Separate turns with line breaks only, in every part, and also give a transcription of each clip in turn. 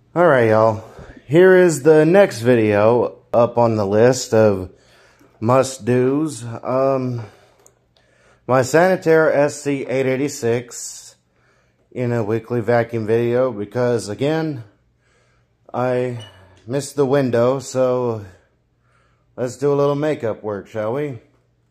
Alright, y'all. Here is the next video up on the list of must-dos. My Sanitaire SC886 in a weekly vacuum video because, again, I missed the window, so let's do a little makeup work, shall we?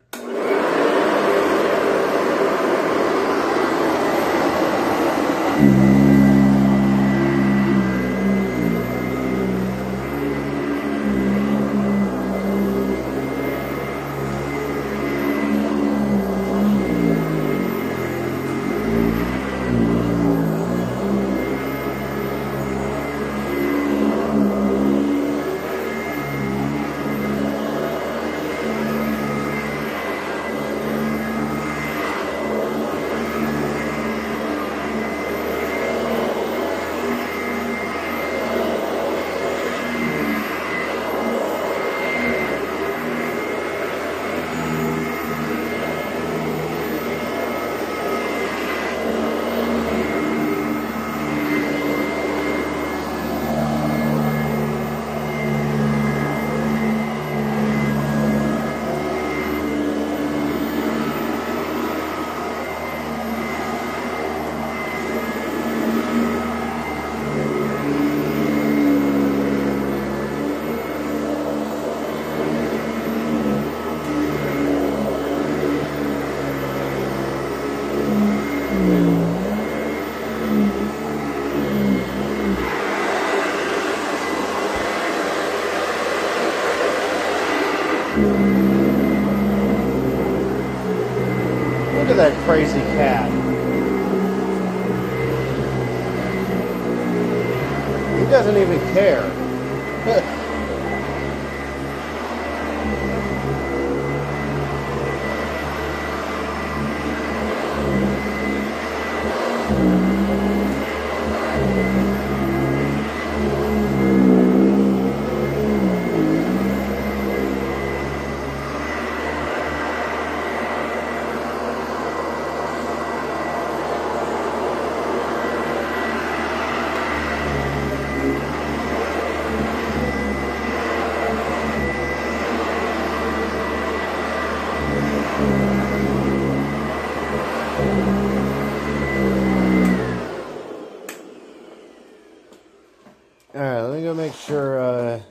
Look at that crazy cat. He doesn't even care. Alright, let me go make sure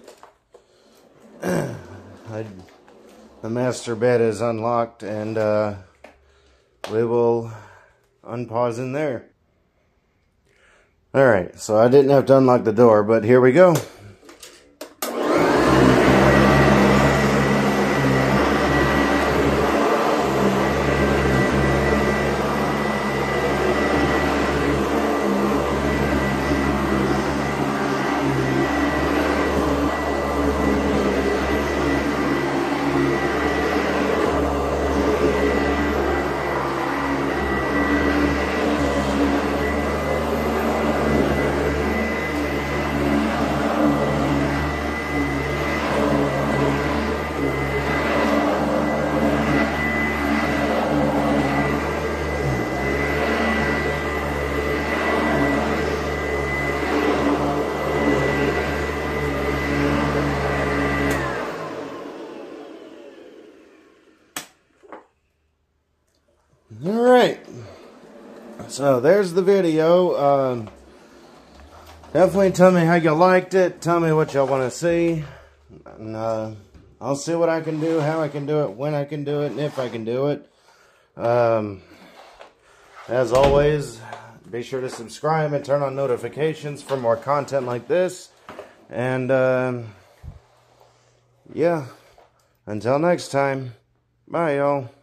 the master bed is unlocked, and we will unpause in there. Alright, so I didn't have to unlock the door, but here we go. Alright, so there's the video. Definitely tell me how you liked it. Tell me what y'all want to see. And, I'll see what I can do, how I can do it, when I can do it, and if I can do it. As always, be sure to subscribe and turn on notifications for more content like this. And, yeah, until next time, bye y'all.